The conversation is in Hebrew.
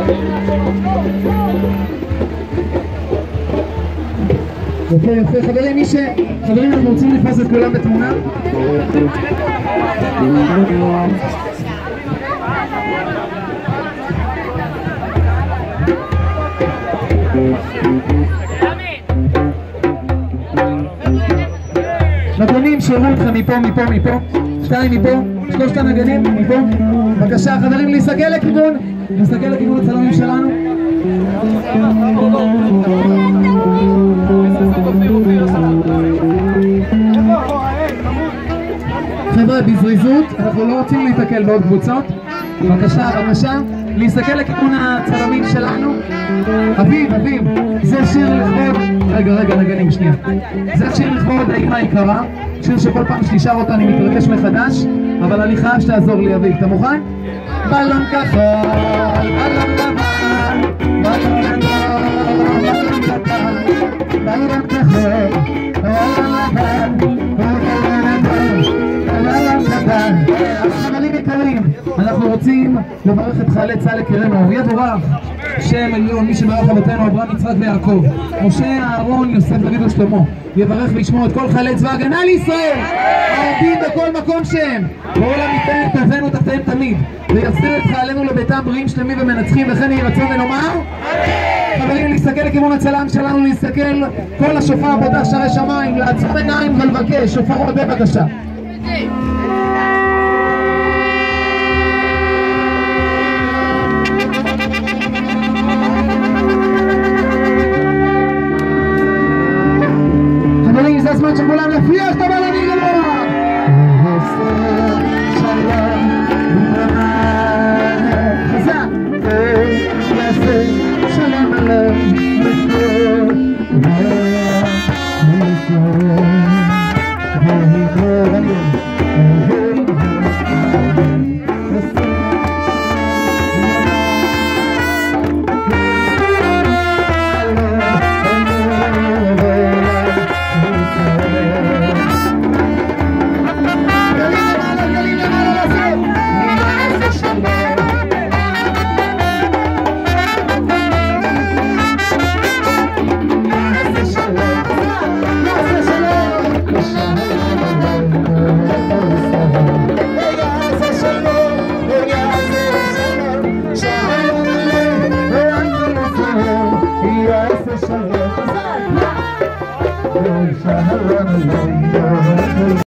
יפה, יפה. חברים, אנחנו רוצים לתפוס את כולם בתמונה. נגנים שיראו אתכם מפה, 2 מפה, 3 נגנים מפה. בבקשה חברים, להסתכל לכיוון הצלמים שלנו. חבר'ה, בזריזות, אנחנו לא רוצים להתקל בעוד קבוצות. בבקשה, להסתכל לכיוון הצלמים שלנו. אביב, זה שיר לכבוד, רגע, נגנים שנייה. זה שיר לכבוד האמא היקרה, שיר שכל פעם שתשאר אותה אני מתרגש מחדש, אבל אני חייב שתעזור לי. אביב, אתה מוכן? בלון כחול, בלון לבן, בלון כחול, חברים יקרים, אנחנו רוצים לברך את חיילי צה"ל יקירנו, אויב אורח, שם עליון, מי שברך אבותינו אברהם, יצחק ויעקב, משה, אהרון, יוסף, דוד ושלמה, יברך וישמור את כל חיילי צבא הגנה לישראל, העובדים בכל מקום שהם, בעולם ייתן את טובנו תחתיהם תמיד, ויחזיר את חיילינו לביתם בריאים שלמים ומנצחים, וכן יהי רצון ונאמר. חברים, להסתכל לכיוון הצלם שלנו, להסתכל כל השופר פותח שערי שמיים, לעצום עיניים ולבקש, שופרות בבקשה.